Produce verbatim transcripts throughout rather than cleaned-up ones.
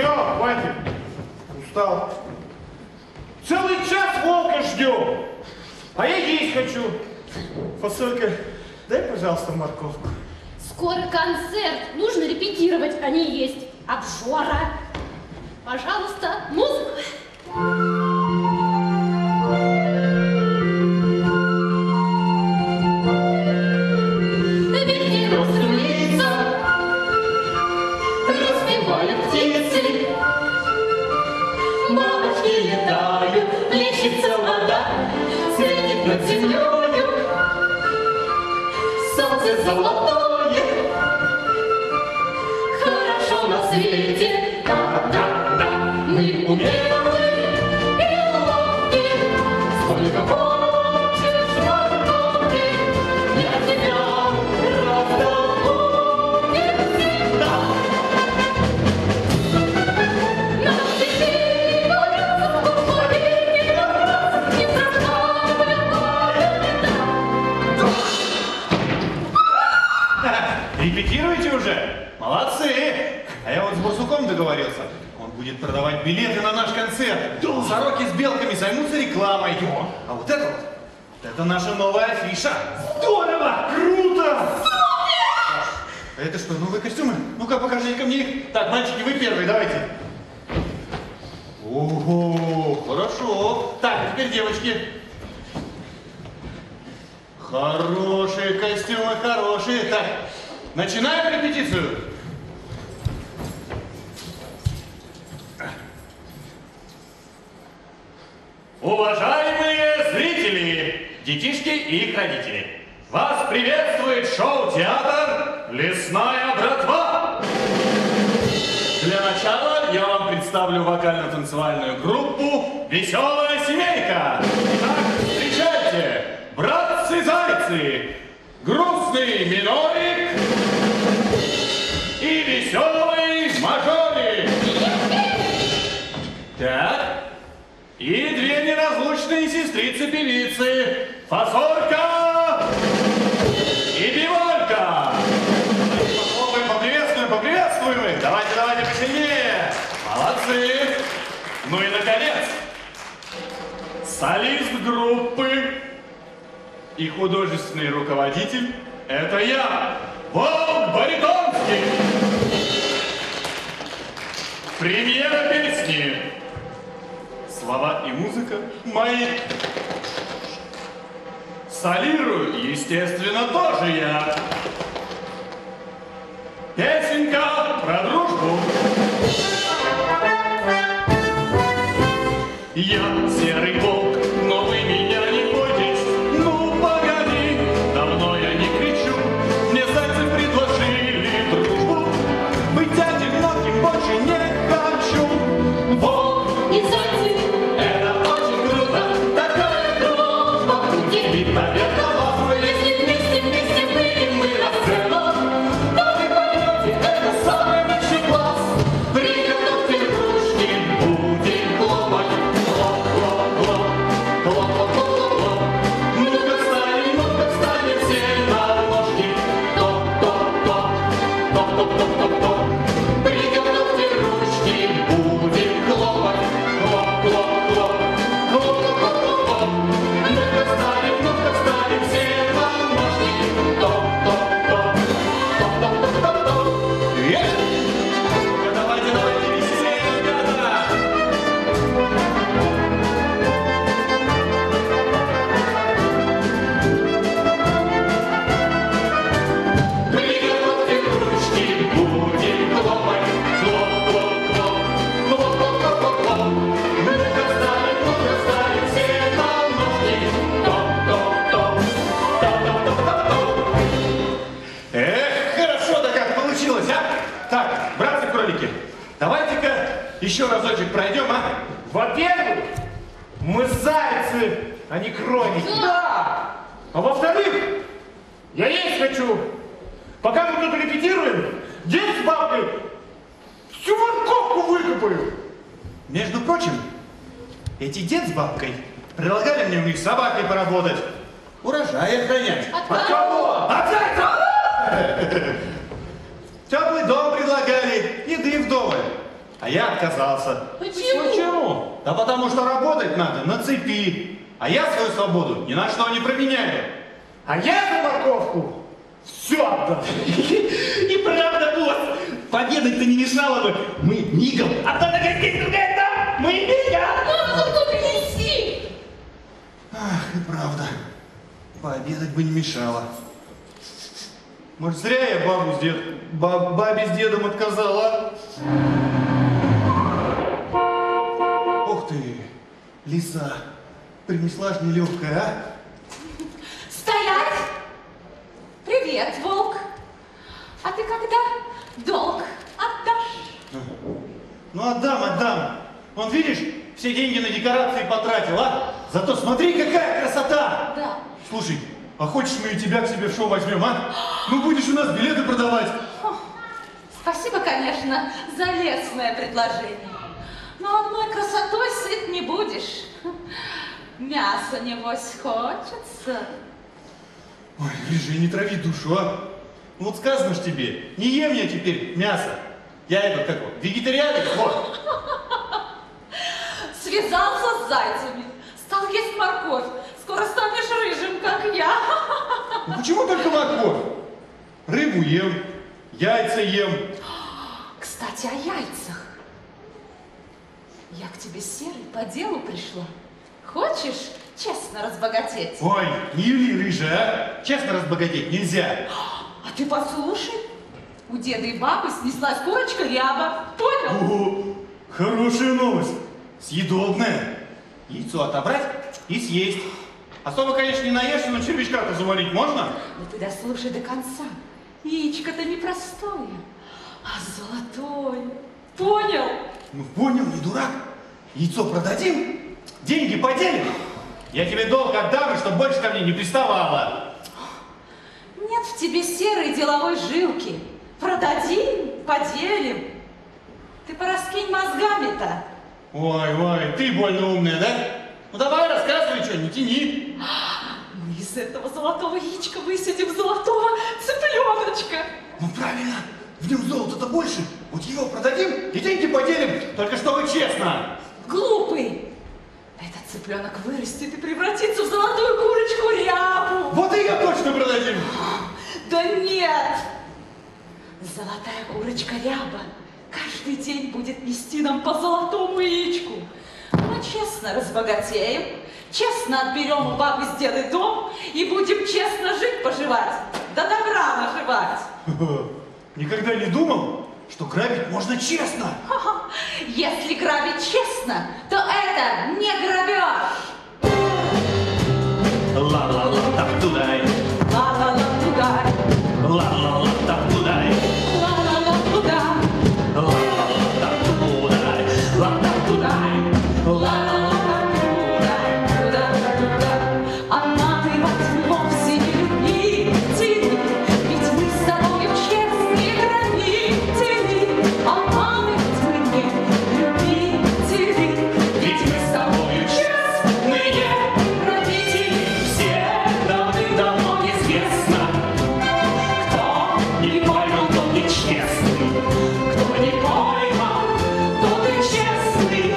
Все, хватит. Устал. Целый час волка ждем. А я есть хочу. Фасолька, дай, пожалуйста, морковку. Скоро концерт. Нужно репетировать, а не есть. Обжора. Пожалуйста, музыку. Над землею солнце золотое, хорошо на свете, да-да-да, мы умелые и ловкие, сколько хочешь морковки, я тебя раздобуду всегда. На цветы боятся куполи, не раз, не сразу. Репетируете уже? Молодцы! А я вот с Барсуком договорился. Он будет продавать билеты на наш концерт. Да. Сороки с белками займутся рекламой. Да. А вот это вот, это наша новая афиша. Здорово! Круто! А это что, новые костюмы? Ну-ка, покажите-ка мне их. Так, мальчики, вы первые, давайте. Ого, хорошо. Так, теперь девочки. Хорошие костюмы, хорошие. Так, начинаем репетицию. Уважаемые зрители, детишки и их родители, вас приветствует шоу-театр «Лесная братва». Для начала я вам представлю вокально-танцевальную группу «Веселая семейка». Итак, встречайте, братцы-зайцы, грустный минорик и веселый мажорик. Так, и две неразлучные сестрицы-певицы, Фасолька и Биволька. Попробуем, поприветствуем, поприветствуем их. Давайте, давайте посильнее. Молодцы. Ну и, наконец, солист группы и художественный руководитель — это я, Волк Баритонский. Премьера песни. Слова и музыка мои. Солирую, естественно, тоже я. Песенка про дружбу. Я серый волк, но вы меня не бойтесь. Ну, погоди, давно я не кричу. Мне зайцы предложили дружбу. Быть одиноким больше не хочу. Волк И зайцы, это очень круто, такая дружба удивит, наверное, вас. Если вместе, вместе выйдем мы на сцену, то вы поймете, это самый лучший класс. Приготовьте ручки, будем хлопать. Хлоп, хлоп, хлоп, хлоп, хлоп, хлоп, хлоп. Ну-ка встанем, ну-ка встанем все на ножки. Топ, топ, топ, топ, топ, топ, топ, топ. Приготовьте ручки, будем хлопать. Хлоп, хлоп, хлоп, хлоп, хлоп, хлоп, хлоп. Ну-ка встанем, ну-ка встанем все на ножки. Топ, топ, топ, топ, топ, топ, топ, топ. Есть! Давайте, давайте, веселее, ребята! Приготовьте ручки, будем хлопать. Хлоп, хлоп, хлоп, хлоп, хлоп, хлоп, хлоп, хлоп. Ну-ка встанем, ну-ка встанем все на ножки. Топ, топ, топ, топ, топ, топ, топ, топ. Эх, хорошо-то как получилось, а? Так, братцы-кролики, давайте-ка еще разочек пройдем, а? Во-первых, мы зайцы, а не кролики. Да! А во-вторых, я есть хочу. Пока мы тут репетируем, дед с бабкой всю морковку выкопаю. Между прочим, эти дед с бабкой предлагали мне у них с собакой поработать. Урожай охранять. От кого? От зайца! Теплый дом предлагали, еды вдоволь. А я отказался. Почему? Почему? Да потому что работать надо на цепи. А я свою свободу ни на что не променяю. А я за морковку все отдал. И правда, босс, победать-то не мешало бы. Мы мигом, а то на гостей другая там, мы мигом. Ну, ну, принеси! Ах, и правда. Пообедать бы не мешало. Может, зря я бабу с дед... ба- бабе с дедом отказала? Ух ты, лиса, принесла ж нелегкая, а? Стоять! Привет, волк. А ты когда долг отдашь? Ну, отдам, отдам. Вон, видишь, все деньги на декорации потратил, а? Зато смотри, какая красота! Да. Слушай, а хочешь, мы и тебя к себе в шоу возьмем, а? Ну, будешь у нас билеты продавать. О, спасибо, конечно, за лестное предложение. Но одной красотой сыт не будешь. Мясо, небось, хочется. Ой, Рыжий, не трави душу, а? Ну вот сказано ж тебе, не ем я теперь мясо. Я этот, как он, вегетарианец, вот. Связался с зайцами, стал есть морковь. Скоро станешь рыжим, как я. Ну почему только морковь? Рыбу ем, яйца ем. Кстати, о яйцах. Я к тебе, Серый, по делу пришла. Хочешь честно разбогатеть? Ой, не юли, Рыжая, а? Честно разбогатеть нельзя. А ты послушай. У деда и бабы снеслась курочка ряба. Понял? О, хорошая новость. Съедобная. Яйцо отобрать и съесть. Особо, конечно, не наешься, но червячка-то заварить можно? Ну ты дослушай до конца. Яичко-то не простое, а золотое. Понял? Ну понял, не дурак. Яйцо продадим, деньги поделим. Я тебе долг отдам, и чтоб больше ко мне не приставала. Нет в тебе серой деловой жилки. Продадим, поделим. Ты пораскинь мозгами-то. Ой, ой, ты больно умная, да? Ну давай, рассказывай, что, не тяни. Мы из этого золотого яичка высидим золотого цыпленочка. Ну правильно, в нем золота-то больше. Вот его продадим и деньги поделим, только чтобы честно. Глупый. Этот цыпленок вырастет и превратится в золотую курочку рябу. Вот и ее точно продадим. Да нет. Золотая курочка ряба каждый день будет нести нам по золотому яичку. Мы честно разбогатеем, честно отберем у бабы с дедой дом и будем честно жить-поживать, до добра наживать. Никогда не думал, что грабить можно честно. Ха-ха. Если грабить честно, то это не грабеж. Ла-ла-ла, так тудай, Ла-ла-ла туда, ла-ла-ла, так тудай, ла-ла-ла туда, ла-ла-ла, так тудай, ла-так тудай, ла-ла-ла туда, туда, туда. Обманывать мы вовсе не любители, ведь мы с тобою честные грабители. Обманывать мы не любители, ведь мы с тобою честные грабители. все давным-давно известно. Кто не поймал, тот нечестный, кто не поймал, тот и честный.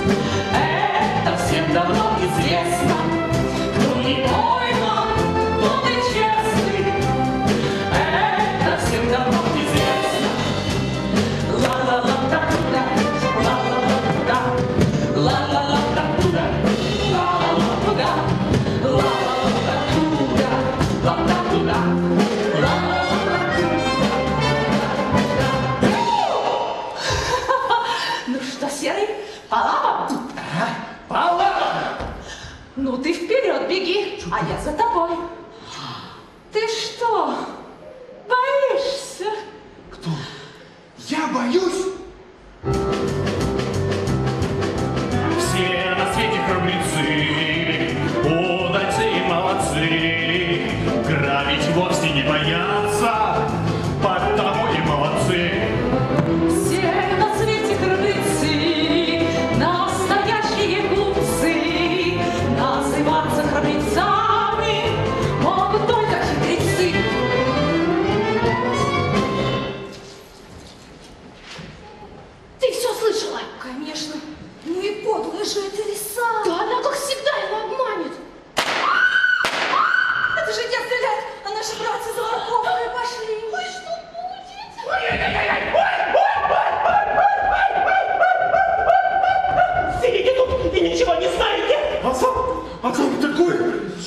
Это всем давно известно. Кто не поймал, тот и честный. Это всем давно известно. Ла-ла-ла, так туда, ла-ла-ла туда, ла-ла-ла, так туда, ла-ла-ла туда, ла-ла-ла так туда, ла-так туда, ла-ла-ла так туда. Ну что, Серый, по лапам? По лапам! Ну ты вперед беги, а я за тобой. Ты что, боишься? Кто? Я боюсь? Все на свете храбрецы, удальцы и молодцы, грабить вовсе не боятся, потому и молодцы. Все на свете храбрецы, настоящие глупцы, называться храбрецами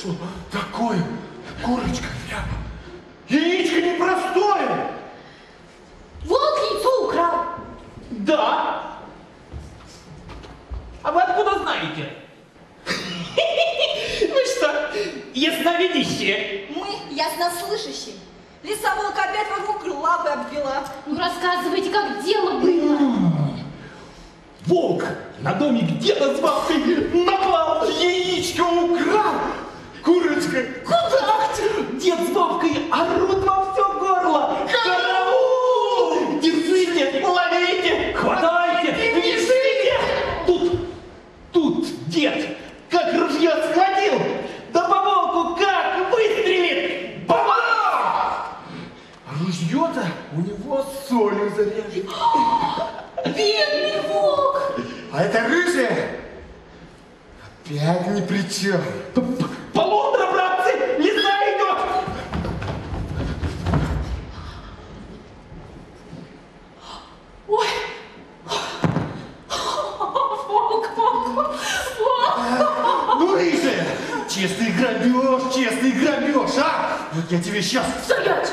что такое? Курочка ряба. Яичко непростое. Волк яйцо украл. Да. А вы откуда знаете? Вы что, ясновидящие? Мы яснослышащие. Лиса волка опять вокруг лапы обвела. Ну рассказывайте, как дело было. Волк на домик деда с бабкой напал, яичко украл. Курочка, куда? Дед с бабкой орут во все горло. Караул! Держите, ловите, хватайте, вяжите. Тут, тут дед как ружье схватил, да по волку как выстрелит. Баба! Ружье-то у него солью заряжено. Бедный волк! А это рыжая опять ни при чем. Полундра, братцы, лиса идет. Ой! Волк, волк, волк! Ну, рыжая, честный грабеж, честный грабеж, а? Вот я тебе сейчас... Стоять!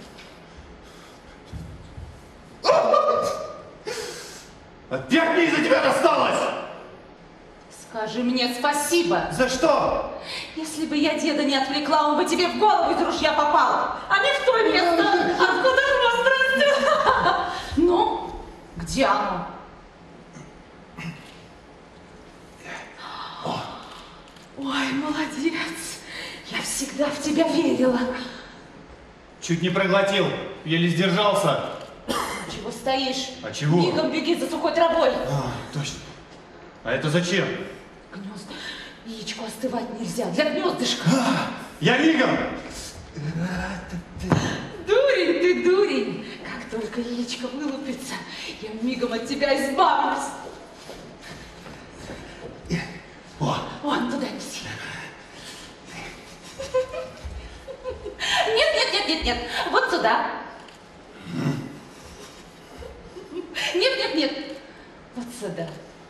Опять мне из-за тебя досталось! Скажи мне спасибо. За что? Если бы я деда не отвлекла, он бы тебе в голову из ружья попал, а не в то место, откуда хвост растет. Ну, где оно? Ой, молодец. Я всегда в тебя верила. Чуть не проглотил, еле сдержался. Чего стоишь? А чего? Мигом беги за сухой травой. А, точно. А это зачем? Гнезд. Яичку остывать нельзя. Для гнездышка. А, я мигом! Дурень ты, дурень. Как только яичко вылупится, я мигом от тебя избавлюсь. О, Вон туда неси. Нет, нет, нет, нет, нет. Вот сюда. Нет, нет, нет. Вот сюда.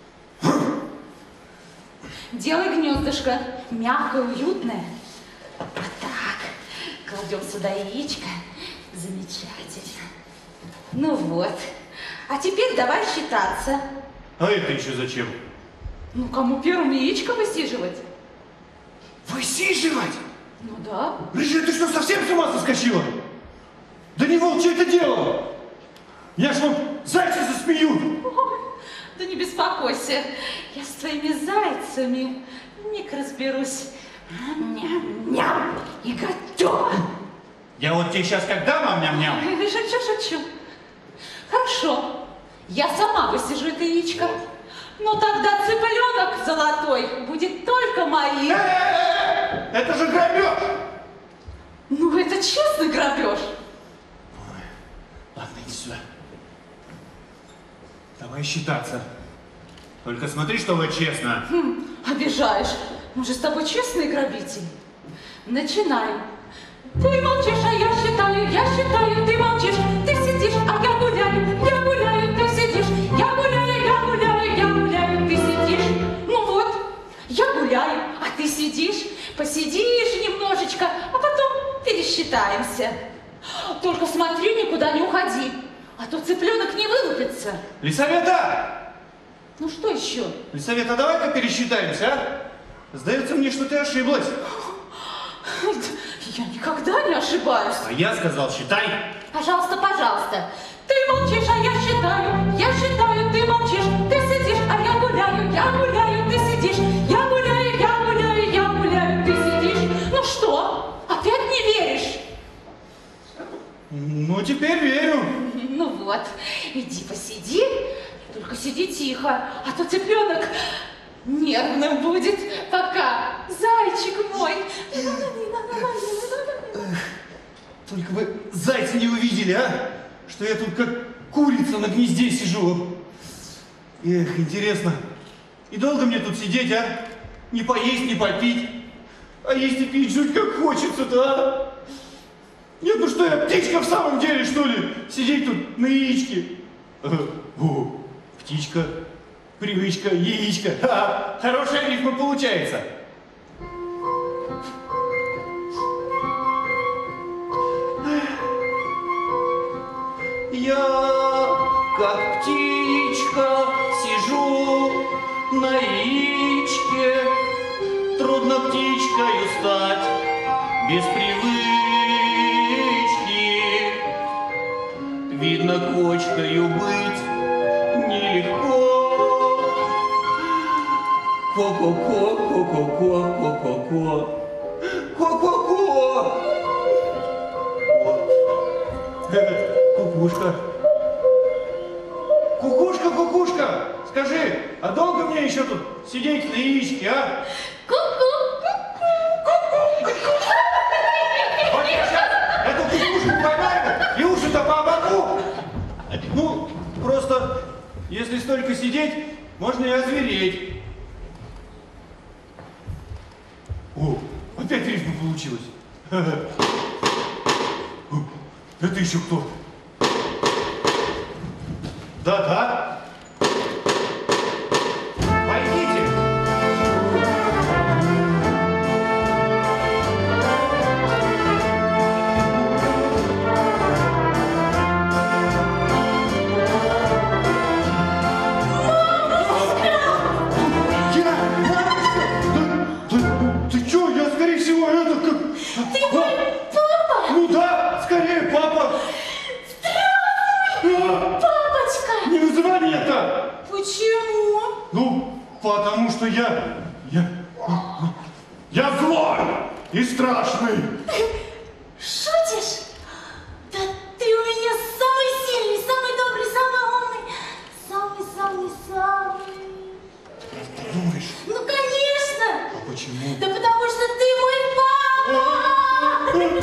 Делай гнездышко. Мягкое, уютное. Вот так. Кладем сюда яичко. Замечательно. Ну вот. А теперь давай считаться. а это еще зачем? Ну, кому первым яичко высиживать? Высиживать? Ну да. Рыжая, ты что, совсем с ума соскочила? Да не волчье это дело! Я ж вам зайцы засмеют! Ой, да не беспокойся. Я с твоими зайцами миг разберусь. Ням-ням. И готово. Я вот тебе сейчас как дам, а ням-ням. Ой, Шучу, шучу. Хорошо. Я сама высижу это яичко. Но тогда цыпленок золотой будет только моим. Э-э-э! Это же грабеж! Ну, это честный грабеж. Ладно, иди сюда. Давай считаться. Только смотри, чтобы честно. Хм, обижаешь. Мы же с тобой честные грабители. Начинаем. Ты молчишь, а я считаю, я считаю, ты молчишь. Ты сидишь, а я гуляю, я гуляю, ты сидишь. Я гуляю, я гуляю, я гуляю, ты сидишь. Ну вот, я гуляю, а ты сидишь. Посидишь немножечко, а потом пересчитаемся. Только смотри, никуда не уходи, а то цыпленок не вылупится. Лисавета! Ну что еще? Лисавета, давай-ка пересчитаемся, а? Сдается мне, что ты ошиблась. Я никогда не ошибаюсь. А я сказал, считай. Пожалуйста, пожалуйста. Ты молчишь, а я считаю. Я считаю, ты молчишь. Ты сидишь, а я гуляю. Я гуляю, ты сидишь. Я гуляю, я гуляю, я гуляю, ты сидишь. Ну что, опять не веришь? Ну, теперь верю. Ну вот, иди посиди. Только сиди тихо, а то цыпленок нервным будет. Пока, зайчик мой. Только вы зайца не увидели, а? Что я тут как курица на гнезде сижу. Эх, интересно, и долго мне тут сидеть, а? Не поесть, не попить. А есть и пить жуть как хочется-то, а? Нет, ну что, я птичка в самом деле, что ли? Сидеть тут на яичке. О, птичка, привычка, яичко. Ха, хорошая рифма получается. Я, как птичка, сижу на яичке. Трудно птичкою стать без привычки. Видно, кочкою быть нелегко. Ко-ко-ко, ко-ко-ко, ко-ко-ко. Ко-ко-ко. Кукушка. Кукушка, кукушка, скажи, а долго мне еще тут сидеть на яичке, а? Вот я сейчас эту кукушку поймаю и уши-то помогу. Ну, просто, если столько сидеть, можно и озвереть. О, опять рифма получилась. Это еще кто? Да-да. Войдите. Ты что? Я, скорее всего, это как... Ты мой папа? Ну да, скорее, папа. Папочка! Не называй меня так! Почему? Ну, потому что я... Я... Я злой и страшный! Шутишь? Да ты у меня самый сильный, самый добрый, самый умный, самый-самый-самый. Ты думаешь? Ну, конечно! А почему? Да потому что ты мой папа!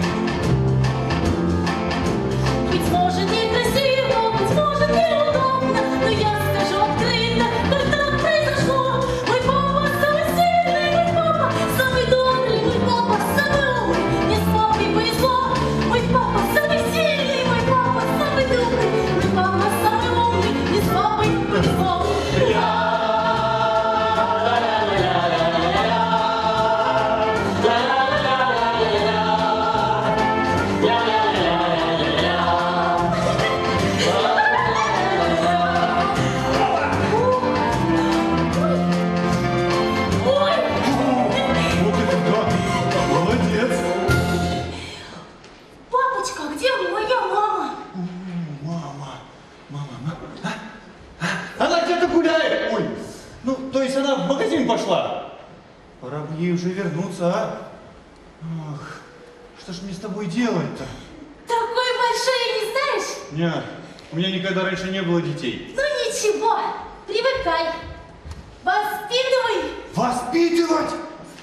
Быть может, некрасиво, быть может, неудобно, но я скажу открыто, как так произошло. Мой папа самый сильный, мой папа самый добрый, мой папа самый умный, мне с папой повезло. Мой папа самый сильный, мой папа самый добрый, мой папа самый умный, мне с папой повезло. Вот это да! Молодец! Папочка, где моя мама? Мама, мама, мама. А? Она где-то гуляет! Ой, ну, то есть она в магазин пошла. Пора бы ей уже вернуться, а? Ах, что ж мне с тобой делать-то? Такой большой, не знаешь? Не, у меня никогда раньше не было детей. Ну ничего, привыкай. Воспитывай. Воспитывать?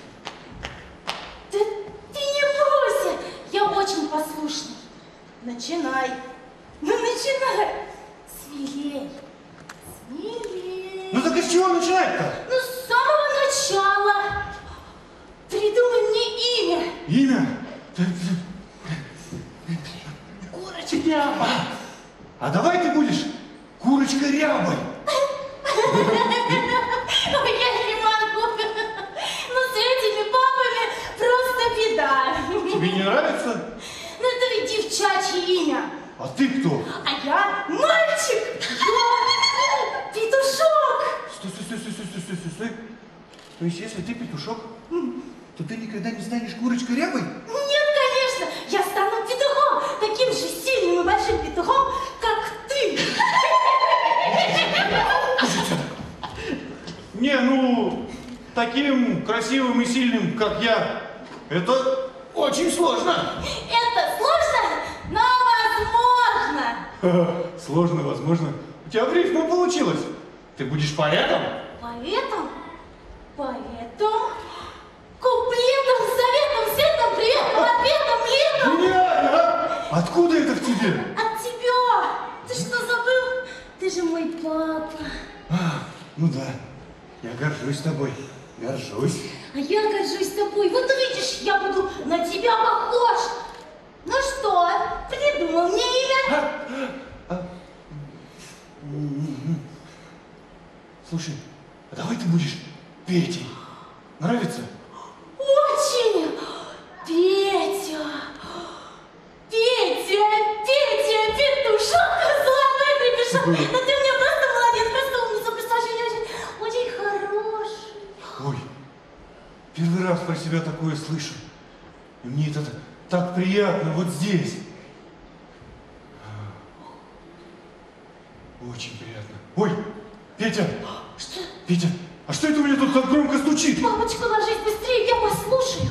Да ты не бойся, я очень послушный. Начинай. Ну начинай. Смелей. Смелей. Ну так из чего начинать-то? Ну с самого начала. Придумай мне имя. Имя? Курочка Ряба. А давай ты будешь курочкой Рябой. Ой, я не могу. Ну с этими папами просто беда. Тебе не нравится? Ну это ведь девчачье имя. А ты кто? А я мальчик. Я петушок. Стой, стой, стой, стой, стой, стой, стой, стой. То есть, если ты петушок, то ты никогда не станешь курочкой Рябой? Нет, конечно, я стану петухом, таким же сильным и большим петухом, как ты. Не, ну, таким красивым и сильным, как я, это очень сложно. Это сложно, но возможно. Сложно, возможно. У тебя в рифму получилось. Ты будешь поэтом? Поэтому, поэтому, куплетом, советом, светом, приветом, ответом, летом. Гениально, а? Откуда это в тебе? От тебя. Ты что, забыл? Ты же мой папа. А, ну да, я горжусь тобой, горжусь. А я горжусь тобой. Вот увидишь, я буду на тебя похож. Ну что, придумал мне имя? А, а, слушай, а давай ты будешь Петей. Нравится? Очень. Петя. Петя, Петя, петушок. раз про себя такое слышу. И мне это так приятно вот здесь. Очень приятно. Ой, Петя! Что? Петя, а что это у меня тут так громко стучит? Папочка, ложись быстрее, я послушаю.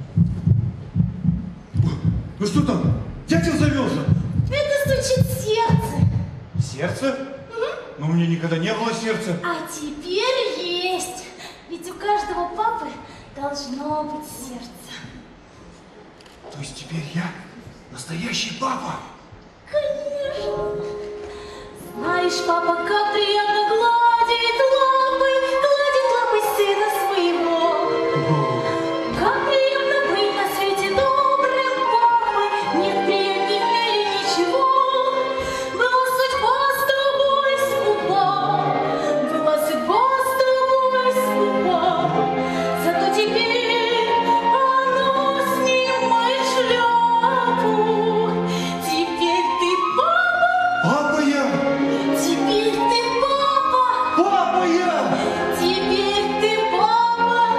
Ну что там? Дятел завелся? Это стучит сердце. Сердце? Угу. Но у меня никогда не было сердца. А теперь есть. Ведь у каждого папы должно быть сердце. То есть теперь я настоящий папа? Конечно. Знаешь, папа, как приятно гладит лапой, гладит лапой сына своего. Как приятно быть на свете добрым папой, нет приятнее в мире ничего. Была судьба с тобой скупа, была судьба с тобой скупа, зато теперь она снимает шляпу. Теперь ты папа. Папа я! Теперь ты папа! Папа я! Теперь ты папа!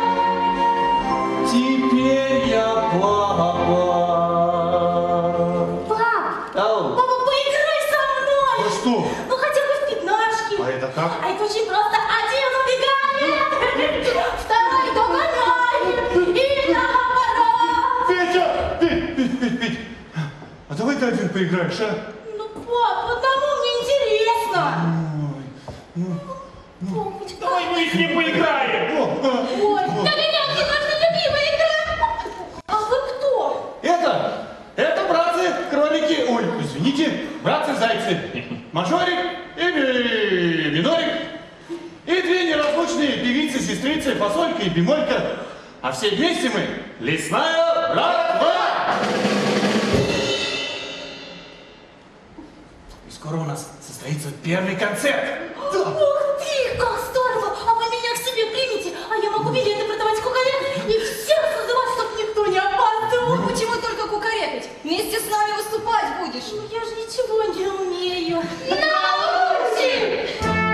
Теперь я папа. Пап! Ау. Папа, поиграй со А мной! что? Ну хотя бы в пятнашки! А это как? А это очень просто. Один убегает, второй догоняет, и наоборот! Петя! Петь, Петь, Петь, Петь! А давай ты один поиграешь, а? Ну, пап, одному мне интересно! Ой, ну, Папочка! Давай мы их не поиграем. о, а, Ой, вот. догонялки, наша любимая игра! А вы кто? Это, это братцы кролики, ой, извините, братцы зайцы. Мажорик и би- минорик. И две неразлучные певицы, сестрицы, фасолька и бемолька. А все вместе мы лесная братва. И скоро у нас состоится первый концерт. Да. Ух ты, как здорово! А вы меня к себе примете, а я могу билеты продавать кукарек и всех созывать, чтоб никто не опаздывал. Ну почему только кукарекать? Вместе с нами выступать будешь. Ну я же ничего не умею. Научи!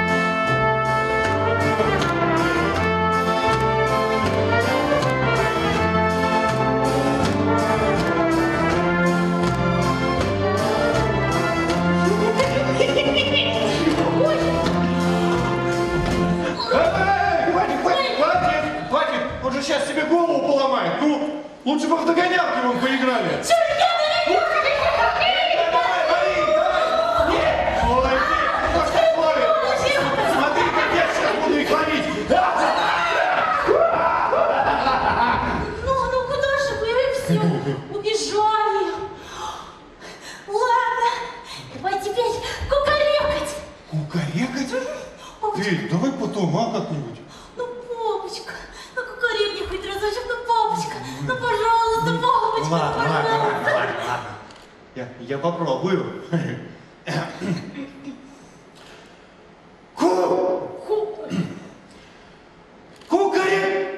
Ой, Эй, хватит, хватит, хватит, хватит. Он же сейчас себе голову поломает. Ну, лучше бы в догонялки вон поиграли. Давай, вали, давай. Нет, ой, нет, просто ой. Смотри, как я сейчас буду их ловить. ну, ну куда же вы все убежали? Ладно, давай теперь кукарекать. Кукарекать? Папочка, Ты, давай потом, а, как-нибудь. ну, папочка, ну кукарекни хоть разочек, ну, папочка, ну, пожалуйста, папочка, Ну, ладно, ну, ладно, пожалуйста. ладно, ладно, ладно. Я, я попробую. Ку! Ку- Кукарек!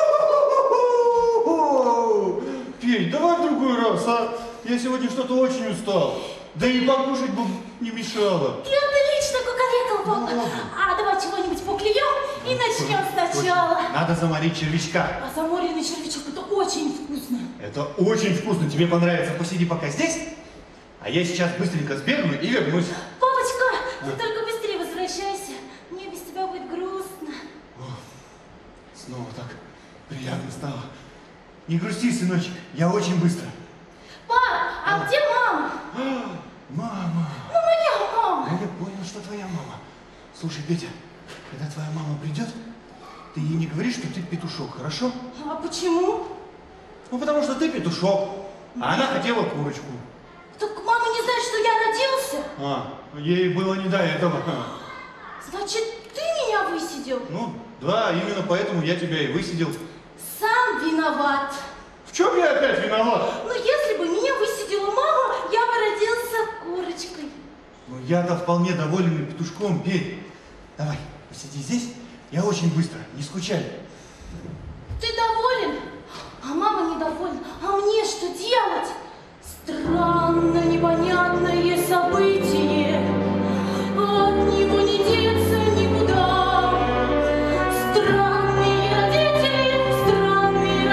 Петь, давай в другой раз, а? Я сегодня что-то очень устал. Да и покушать бы не мешало. Ты отлично кукарекал, папа. Ну, ладно. А давай чего-нибудь поклюем и начнем сначала. Надо заморить червячка. А заморенный червячок это очень вкусно. Это очень вкусно. Тебе понравится. Посиди пока здесь. А я сейчас быстренько сбегаю и вернусь. Папочка, ты только быстрее возвращайся. Мне без тебя будет грустно. Снова так приятно стало. Не грусти, сыночек. Я очень быстро. Пап, а где мама? Мама. Ну, моя мама. Я понял, что твоя мама. Слушай, Петя, когда твоя мама придет, ты ей не говоришь, что ты петушок, хорошо? А почему? Ну, потому что ты петушок, а она хотела курочку. Так мама не знает, что я родился? А, ей было не до этого. Значит, ты меня высидел? Ну, да, именно поэтому я тебя и высидел. Сам виноват. В чем я опять виноват? Но если бы меня высидела мама, я бы родился курочкой. Ну, я-то вполне доволен и петушком, Петь. Давай, посиди здесь, я очень быстро, не скучай. Ты доволен? А мама недовольна. А мне что делать? Странно, непонятное событие. От него не деться никуда. Странные родители, странные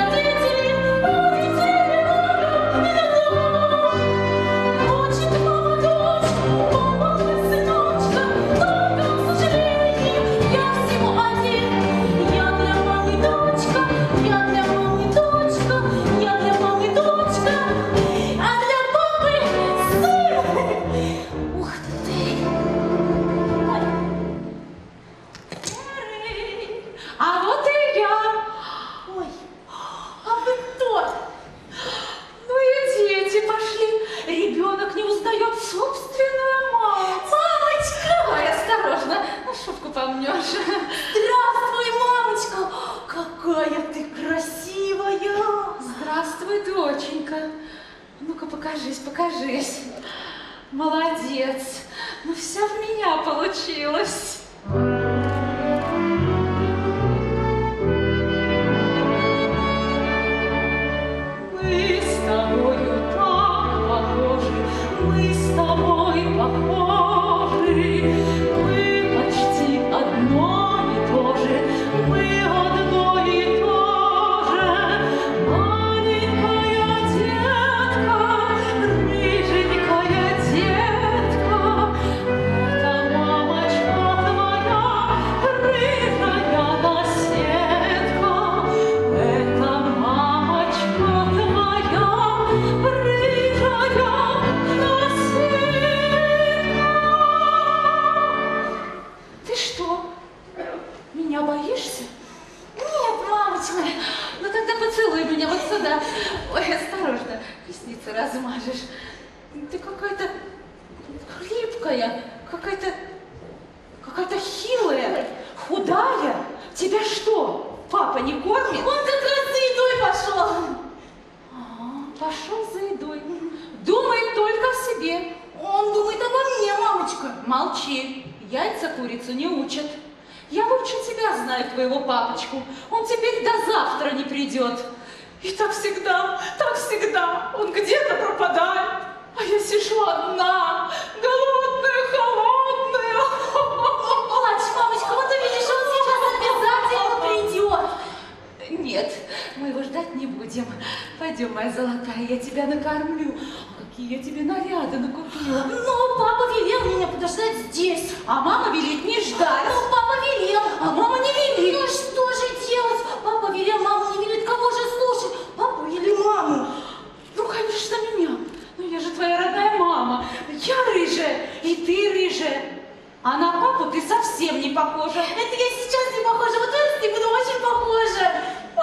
помнешь. Здравствуй, мамочка! Какая ты красивая! Здравствуй, доченька. Ну-ка, покажись, покажись. Молодец. Ну, все в меня получилось. Мы с тобою так похожи, мы с тобой похожи, мы почти одно и то же, мы одно и то же. Маленькая детка, рыженькая детка, это мамочка твоя, рыжая наседка, это мамочка твоя, рыжая наседка. Ты что, меня боишься? Нет, мамочка. Ну тогда поцелуй меня вот сюда. Ой, осторожно, ресницы размажешь. Ты какая-то хлипкая, какая-то какая-то хилая, худая. Тебя что, папа не кормит? Он как раз за едой пошел. А, пошел за едой. Думает только о себе. Он думает обо мне, мамочка. Молчи, яйца курицу не учат. Я лучше тебя знаю, твоего папочку. Он теперь до завтра не придет. И так всегда, так всегда. Он где-то пропадает, а я сижу одна, голодная, холодная. Не плачь, мамочка, вот увидишь, он сейчас обязательно придет. Нет, мы его ждать не будем. Пойдем, моя золотая, я тебя накормлю. Какие я тебе наряды накупила. Но папа велел меня подождать здесь. А мама велит не ждать. Ну, папа велел, А мама не велит. Ну что же делать? Папа велел, мама не велит. Кого же слушать? Папу или маму? Ну, конечно, меня. Ну, я же твоя родная мама. Я рыжая, и ты рыжая. А на папу ты совсем не похожа. Это я сейчас не похожа, вот вырасти буду очень похожа.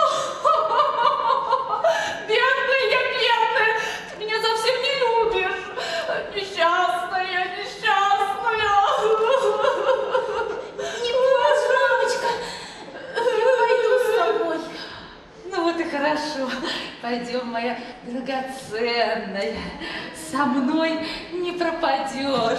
Бедная я, бедная. Ты меня совсем не любишь. Несчастная, несчастная. Не плачь, мамочка. Я пойду с тобой. Ну вот и хорошо. Пойдем, моя драгоценная. Со мной не пропадешь.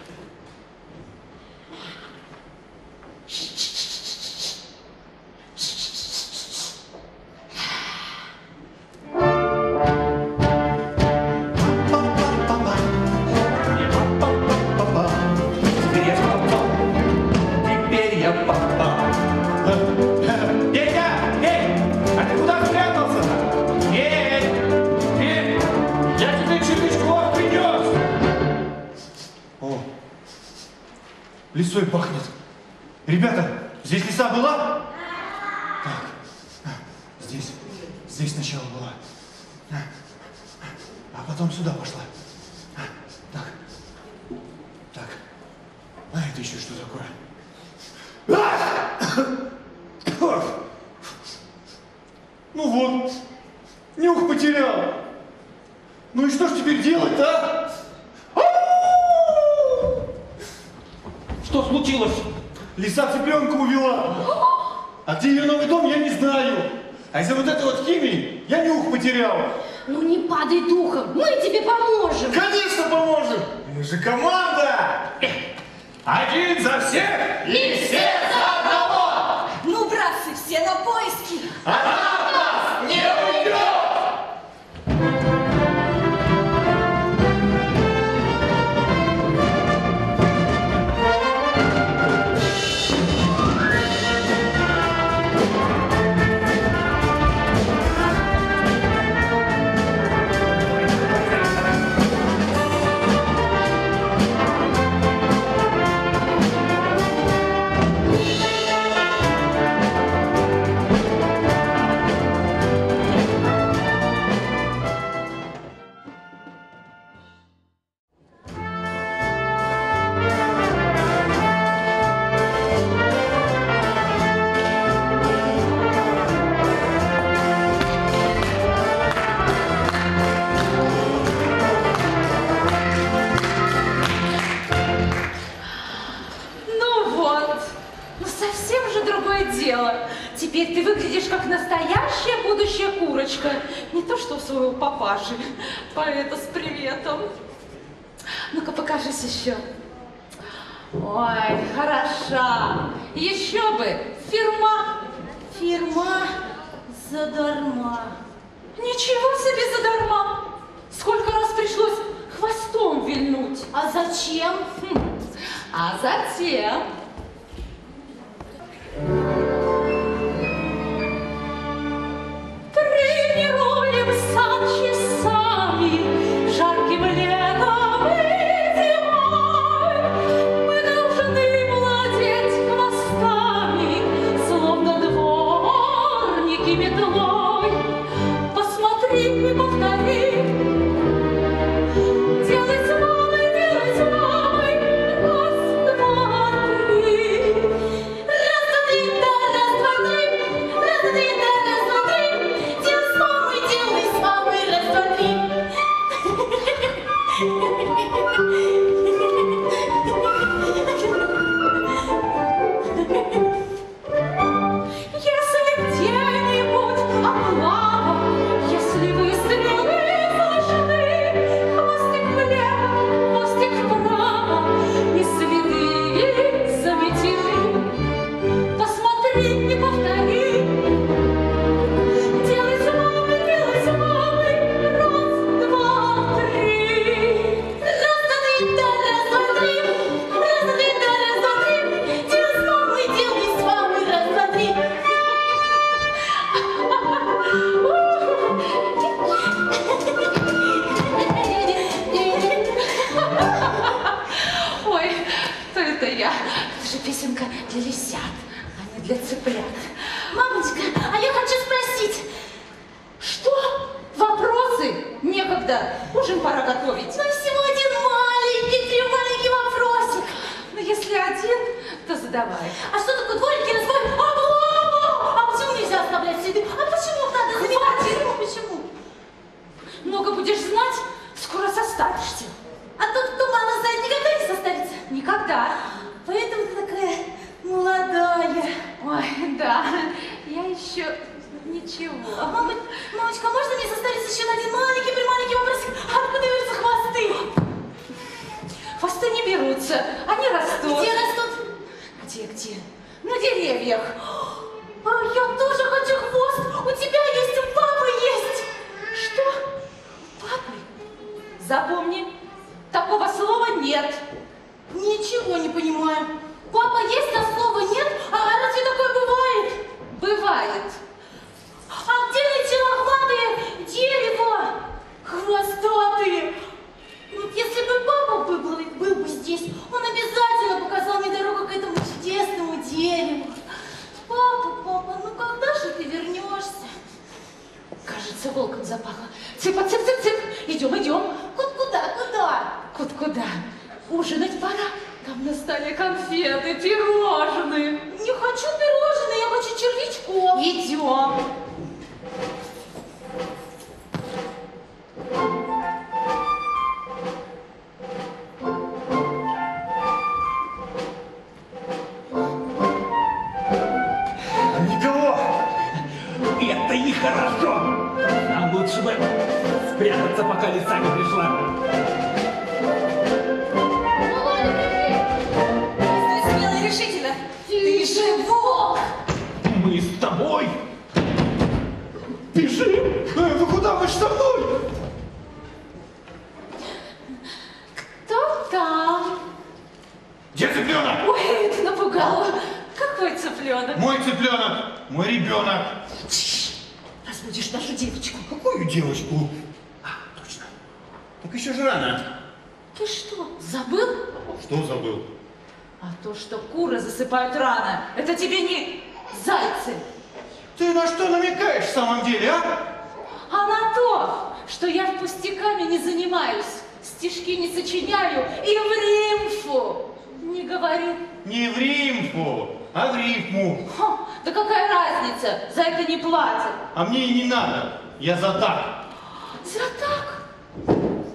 Теперь я папа. Теперь я папа. Петя! Эй! А ты куда спрятался? Эй! Эй! Я тебе червячков принес! О! Лисой пахнет. Ребята, здесь лиса была? Так. Здесь. Здесь сначала была. А потом сюда пошла. Так. Так. А это еще что такое? Ну вот, нюх потерял. Ну и что ж теперь делать, а? Что случилось? Лиса цыпленка увела. А где ее новый дом, я не знаю. А из-за вот этой вот химии я нюх потерял. Ну не падай духом, мы тебе поможем. Конечно, поможем. Мы же команда. Один за всех и все за одного. Ну, братцы, все на поиски. Она от нас не уйдет. совсем же другое дело. Теперь ты выглядишь как настоящая будущая курочка. Не то, что у своего папаши, поэта с приветом. Ну-ка, покажись еще. Ой, хороша. Еще бы. Фирма. Фирма задарма. Ничего себе задарма. Сколько раз пришлось хвостом вильнуть. А зачем? Хм. А затем... Тренируем сад часами, жарким летом и зимой. Мы должны владеть хвостами, словно дворники метлой. Посмотри и повтори, делай с мамой, делай с мамой, раз, два, три. Раз, два, три, да, раз, два, три, раз, два, три, да, раз, два, три. Делай с мамой, делай с мамой, раз, два, три. Если где-нибудь облава, если выстрелы слышны, хвостик влево, хвостик вправо, и следы заметены. Посмотри и повтори, делай с мамой, делай с мамой, раз, два, три. Раз, два, три, да, раз, два, три, раз, два, три, да, раз, два, три. Делай с мамой, делай с мамой, раз, два, три. Ой, то это я. Это же песенка для лисят, а не для цыплят. Мамочка, а я хочу спросить. Что? Вопросы? Некогда. Ужин пора готовить. Ну всего один маленький, три маленький вопросик. Но если один, то задавай. А что такое дворники, разбой? Облава! А почему нельзя оставлять следы? А почему надо заметать? Почему? Почему? Много будешь знать, скоро состаришься. А тот, кто мало знает, никогда не состарится. Никогда. Поэтому ты такая молодая. Ой, да, я еще ничего. Мама, мамочка, можно мне состариться еще на один маленький, прималенький вопросик? Откуда берутся хвосты? Хвосты не берутся, они растут. Где растут? Где, где? На деревьях. А я тоже хочу хвост. У тебя есть, у папы есть. Что? У папы? Запомни, такого слова нет. Ничего не понимаю. Папа есть, а слова нет? А разве такое бывает? Бывает. А где эти лохматые дерево? Хвостатые. Вот если бы папа был, был, был бы здесь, он обязательно показал мне дорогу к этому чудесному дереву. Папа, папа, ну когда же ты вернешься? Кажется, волком запахло. Цыпа, цып, цып, цып. Идем, идем. Кут куда, куда? Кот куда? Ужинать пора. Там на столе конфеты, пирожные. Не хочу пирожные, я хочу червячков. Идем. Никого! Это и хорошо! Нам лучше бы спрятаться, пока лиса не пришла. Ты смело и решительно. Ты же волк. Мы с тобой бежим! Э, вы куда? Вы ж со мной! Кто там? Где цыпленок? Ой, это напугало. Какой цыпленок? Мой цыпленок, мой ребенок. Разбудишь нашу девочку. Какую девочку? А, точно. Так еще же рано. Ты что, забыл? Что забыл? А то, что куры засыпают рано, это тебе не зайцы, Ты на что намекаешь в самом деле, а? а на то, что я пустяками не занимаюсь, стишки не сочиняю и в рифму не говорю. Не в рифму, а в рифму. Ха, да какая разница, за это не платят. А мне и не надо. Я за так. За так?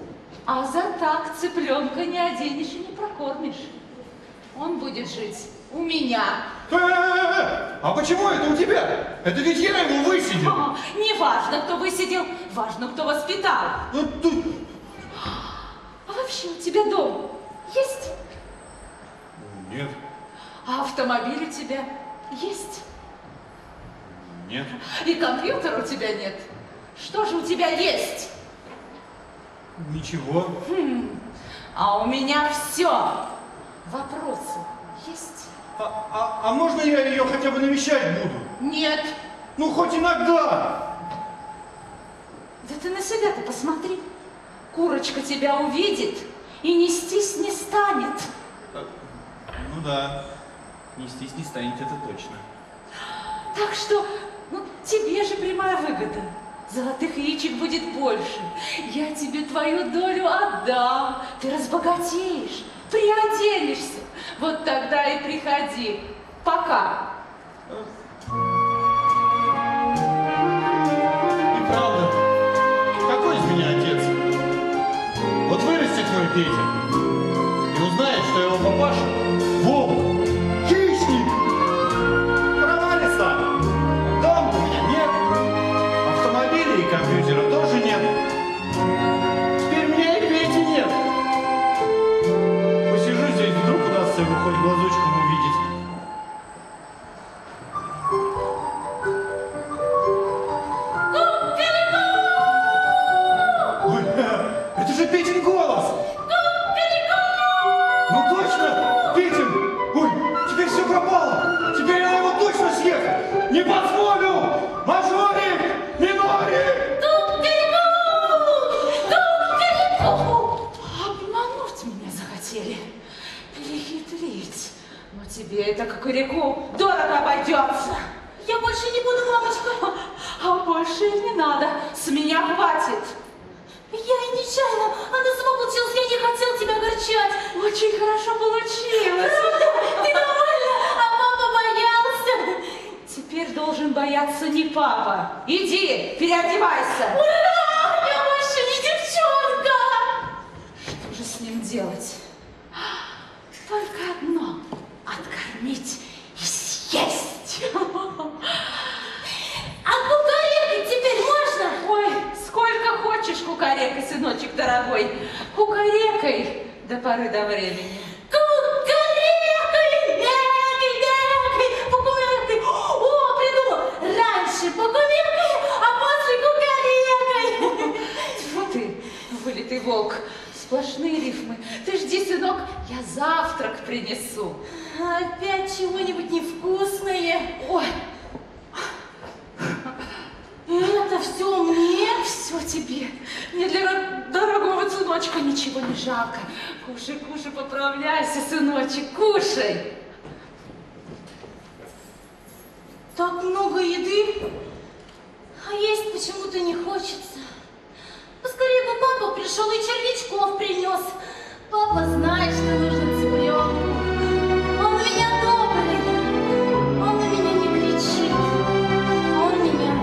А за так цыпленка не оденешь и не прокормишь. Он будет жить У меня. Э-э-э! А почему это у тебя? Это ведь я его высидел. А, не важно, кто высидел, важно, кто воспитал. Ну, тут... А вообще у тебя дом есть? Нет. А автомобиль у тебя есть? Нет. И компьютера у тебя нет? Что же у тебя есть? Ничего. Хм, а у меня все. Вопросы есть? А, а, а можно я ее хотя бы навещать буду? Нет. Ну, хоть иногда. Да ты на себя-то посмотри. Курочка тебя увидит и нестись не станет. Ну да. Нестись не станет, это точно. Так что, ну, тебе же прямая выгода. Золотых яичек будет больше. Я тебе твою долю отдам. Ты разбогатеешь, приоденешься. Вот тогда и приходи. Пока. И правда, какой из меня отец? Вот вырастет мой Петя и узнает, что его папаша волк, хищник. Права лиса. Дома у меня нет, автомобиля и компьютера тоже нет. Теперь меня и Пети нет. Посижу здесь, вдруг удастся его хоть глазочком увидеть. Ой, это же Петин голос! Ну точно, Петин! Ой, теперь все пропало! Теперь я его точно съест! Не позволю! Мажорик! Минорик! Обмануть меня захотели. Перехитрить. Но тебе это, как и реку, дорого обойдется. Я больше не буду, мамочка. А больше и не надо. С меня хватит. Я и нечаянно, она сама получилась, я не хотел тебя огорчать. Очень хорошо получилось. Правда? Ты довольна? А папа боялся. Теперь должен бояться не папа. Иди, переодевайся. Ура! Я больше не девчонка. Что же с ним делать? Только одно — откормить и съесть. А кукарекать теперь можно? Ой, сколько хочешь кукарекай, сыночек дорогой. Кукарекай до поры до времени. Кукарекай! Экай, экай! Покумекай! О, придумал! Раньше покумекай, а после кукарекай! Тьфу ты, вылитый волк. Сплошные рифмы. Ты жди, сынок, я завтрак принесу. Опять чего-нибудь невкусное. Ой, Это все мне? все тебе. Мне для ро- дорогого сыночка ничего не жалко. Кушай, кушай, поправляйся, сыночек, кушай. Так много еды, а есть почему-то не хочется. Поскорее бы папа пришел и червячков принес. Папа знает, что нужно цыпленку. Он у меня добрый, он на меня не кричит, он меня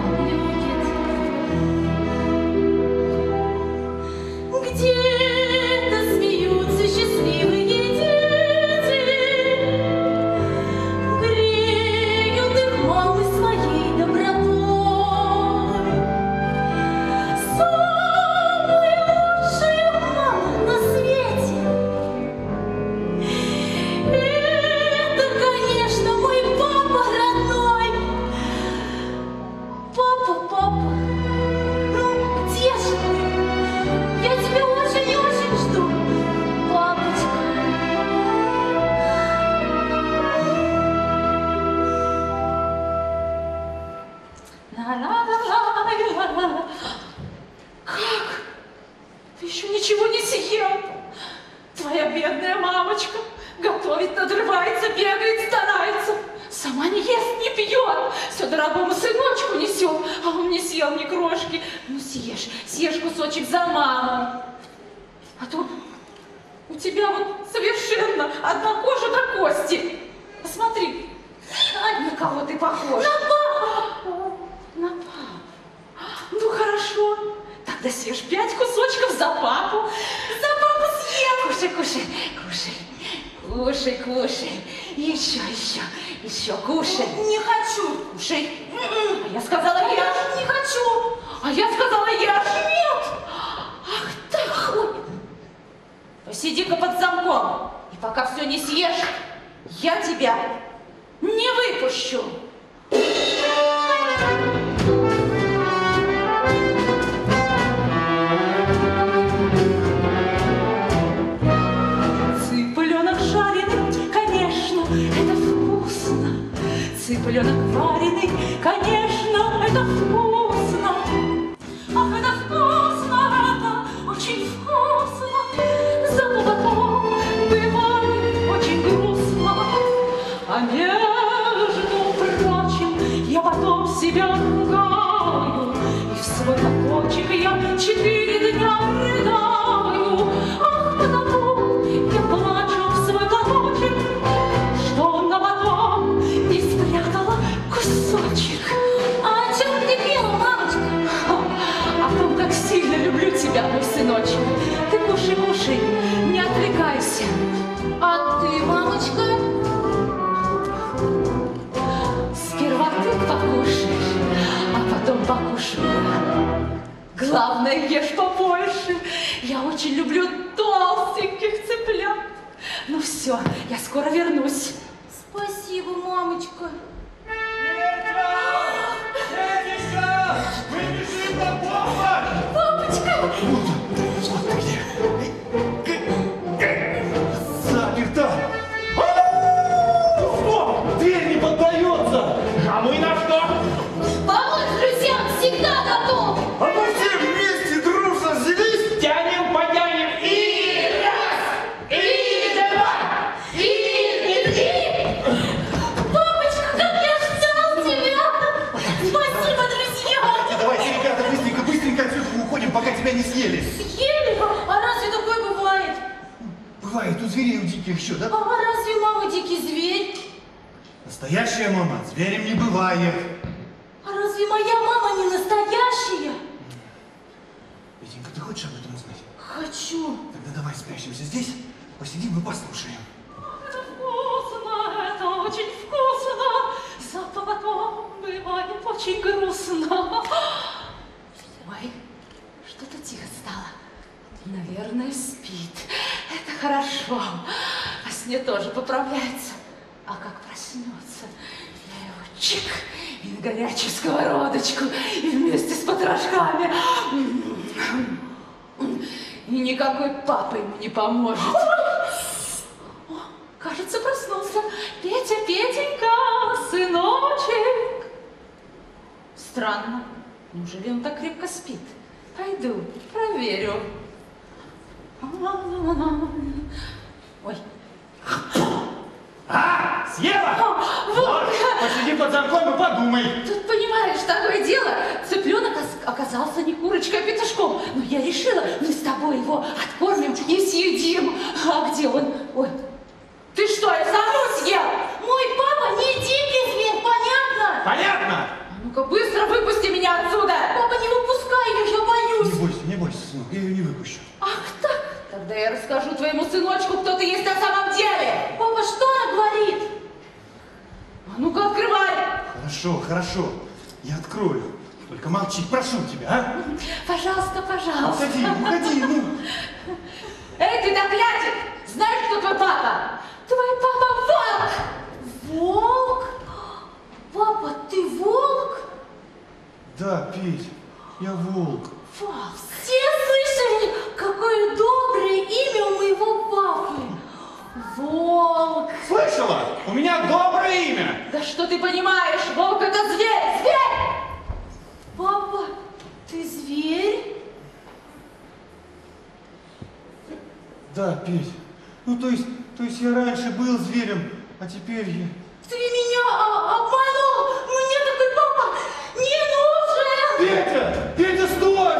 любит. Где-то смеются счастливые дети, греют их мамы своей добротой. Самая лучшая мама на свете — это, конечно, мой папа родной. Папа, папа, ну где же ты? Я тебя очень и очень жду, папочка. Ла-ла-ла-ла-ла-ла. Как? Ты еще ничего не съел? Твоя бедная мамочка готовит, надрывается, бегает, старается. Сама не ест, не пьет. Все дорогому сыночку несет, а он не съел ни крошки. Ну съешь, съешь кусочек за маму. А то у тебя вот совершенно одна кожа до кости. Посмотри, а на кого ты похож? На папу! На папу. Ну хорошо, тогда съешь пять кусочков за папу. За папу съем! Кушай, кушай, кушай, кушай, кушай. Еще, еще. Еще кушай. Не хочу. Кушай. А я сказала, ешь. Не хочу. А я сказала, ешь. Нет. Ах так. Ой. Посиди-ка под замком. И пока все не съешь, я тебя не выпущу. Цыпленок жареный, конечно, это вкусно. Цыпленок вареный, конечно, это вкусно. Ах, это вкусно, это очень вкусно. Зато потом бывает очень грустно. А между прочим, я потом себя ругаю, и в свой платочек я четыре дня рыдаю. Ах, потому я плачу в свой платочек, что на потом не спрятала кусочек. А о чем ты пела, мамочка? О том, как сильно люблю тебя, мой сыночек. Ты кушай, кушай, не отвлекайся. А ты, мамочка? Сперва ты покушаешь, а потом покушаю я. Главное, ешь побольше. Я очень люблю толстеньких цыплят. Ну все, я скоро вернусь. Спасибо, мамочка. Дядюшка! Мы бежим на помощь! Папочка! Вот ты где! Заперто! Стоп! Дверь не поддается! А мы на что? Помочь друзьям всегда готов! А мы все вместе дружно взялись. Тянем, потянем и раз, и два, и три! Папочка, как я ждал тебя! Спасибо, друзья! Давайте, ребята, быстренько, быстренько отсюда уходим, пока тебя не съели. Съели? А разве такое бывает? Бывает, у зверей, у диких еще, да? А разве мама дикий зверь? Настоящая мама зверем не бывает. А разве моя мама не настоящая? Петенька, ты хочешь об этом узнать? Хочу. Тогда давай спрячемся здесь, посидим и послушаем. Это вкусно, это очень вкусно. Зато потом бывает очень грустно. Ой, что-то тихо стало. Наверное, спит. Это хорошо. Во сне тоже поправляется. А как проснется, я его чик и на горячую сковородочку, и вместе с потрошками. И никакой папа ему не поможет. О, кажется, проснулся. Петя, Петенька, сыночек. Странно. Неужели он так крепко спит? Пойду, проверю. Ой. А, съела? Вот. Вот, посиди под замком и подумай. Тут, понимаешь, такое дело. Цыпленок оказался не курочкой, а петушком. Но я решила, мы с тобой его откормим и съедим. А где он? Ой, ты что, я саму съел? Мой папа не дикий зверь, понятно? Понятно? А ну-ка, быстро выпусти меня отсюда. Папа, не выпускай ее, я боюсь. Не бойся, не бойся, сынок, я ее не выпущу. Ах так, тогда я расскажу твоему сыночку, кто ты есть на самом деле. Папа, что она говорит? А ну-ка, открывай. Хорошо, хорошо, я открою. Только молчи, прошу тебя, а? Пожалуйста, пожалуйста. Уходи, уходи, ну. Эй, ты доклятик, знаешь, кто твой папа? Твой папа волк. Волк? Папа, ты волк? Да, Петь, я волк. Все слышали, какое доброе имя у моего папы? Волк. Слышала? У меня доброе имя. Да что ты понимаешь, волк это зверь, зверь! Папа, ты зверь? Да, Петь. Ну, то есть, то есть я раньше был зверем, а теперь я... Ты меня а, обманул! Мне такой папа не нужен! Петя! Петя, стой!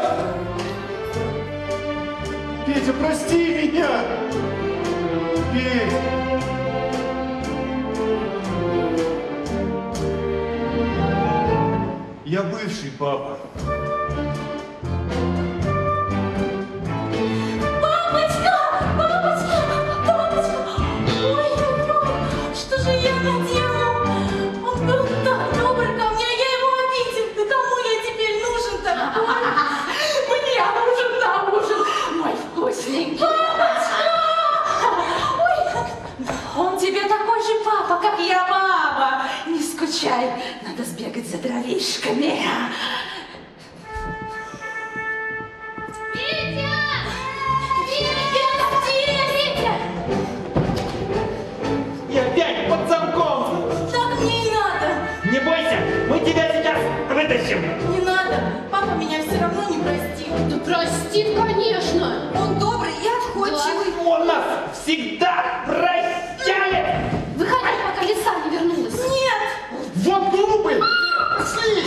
Петя, прости меня! Петь! Я бывший папа. Папочка! Папочка! Папочка! Ой-ой-ой! Что же я наделал? выключай, надо сбегать за дровишками. Витя! Витя, Витя! И опять под замком. Так мне и надо. Не бойся, мы тебя сейчас вытащим. Не надо. Папа меня все равно не простит. Да простит, конечно! Он добрый и отходчивый. Он нас всегда прощает. Выходи, пока лиса не вернулась. Нет. Вот глупый. Пошли.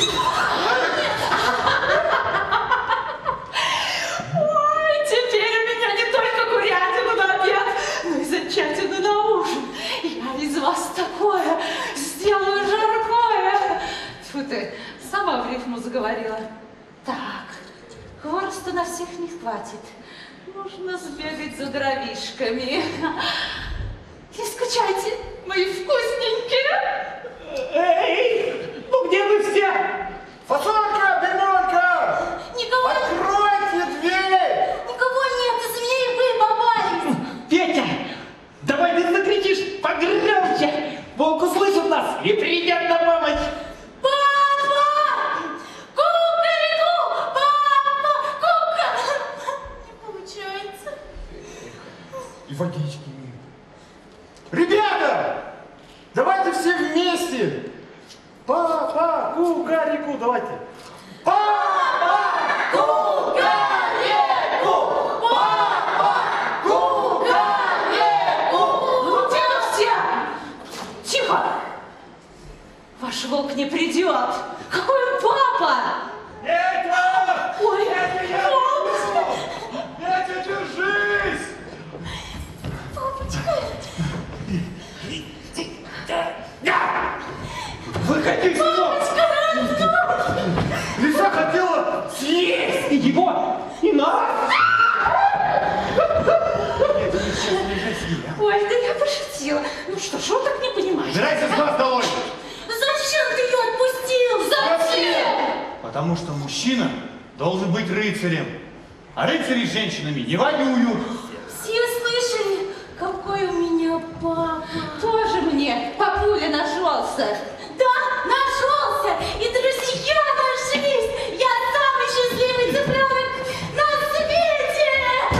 Ой, теперь у меня не только курятина на обед, но и зайчатина на ужин. Я из вас такое сделаю жаркое. Тьфу ты, сама в рифму заговорила. Так, хвороста на всех не хватит. Нужно сбегать за дровишками. Не скучайте, мои вкусненькие. Эй, ну где вы все? Фасолька, бемолька! Никого, Откройте дверь! никого нет. Из-за меня и вы попались. Петя, давай ты закричишь погромче. Волк услышит нас и придет на помощь. Папа! Кукареку! Папа! Кука! Не получается. И водички. Ребята, давайте все вместе. Папа, кукареку, давайте. Папа, кукареку! Папа, кукареку! Ну где вы все? Тихо! Ваш волк не придет. Какой он папа? Петя! Ой, Петя, волк! Петя, держись! Выходи, сынок! Лиса хотела съесть и его, и нас! Ой, да я пошутила. Ну что ж, он так не понимает. Убирайся с глаз долой! Зачем ты ее отпустил? Зачем? Потому что мужчина должен быть рыцарем. А рыцари с женщинами не воюют. Все слышали, какой у меня папа. Тоже мне папуля нашелся. Да, нашелся. И друзья нашлись. Я самый счастливый цыпленок на свете.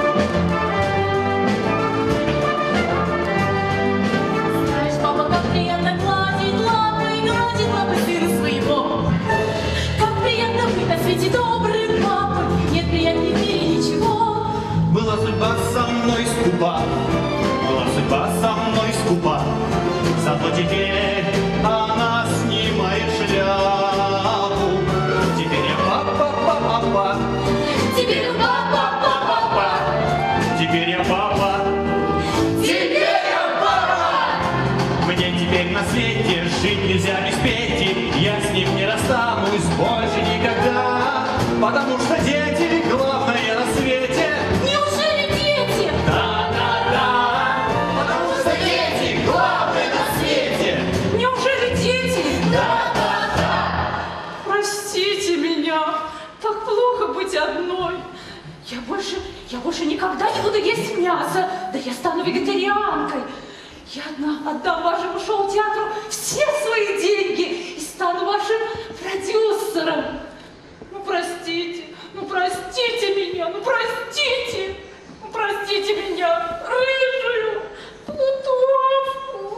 Знаешь, папа, как приятно гладить лапы, гладить лапы сына своего. Как приятно быть на свете добрым папой. Нет приятнее в мире ничего. Была судьба со мной скупа, была судьба со мной скупа. Зато теперь она снимает шляпу. Теперь я папа-папа-папа. Теперь папа-папа-папа. Теперь я папа. Теперь я папа. Мне теперь на свете жить нельзя без Пети. Я с ним не расстанусь больше никогда. Потому что дети главное на свете. Неужели дети? Да-да-да. Потому что дети главное на свете. Неужели дети? Да-да-да. Простите меня. Так плохо быть одной. Я больше, я больше никогда не буду есть мясо. Да я стану вегетарианкой. Я одна отдам вашему шоу-театру все свои деньги и стану вашим продюсером. Ну, простите, ну, простите меня, ну, простите, ну, простите меня, рыжую плутовку.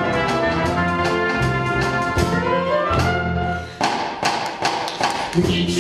Ничего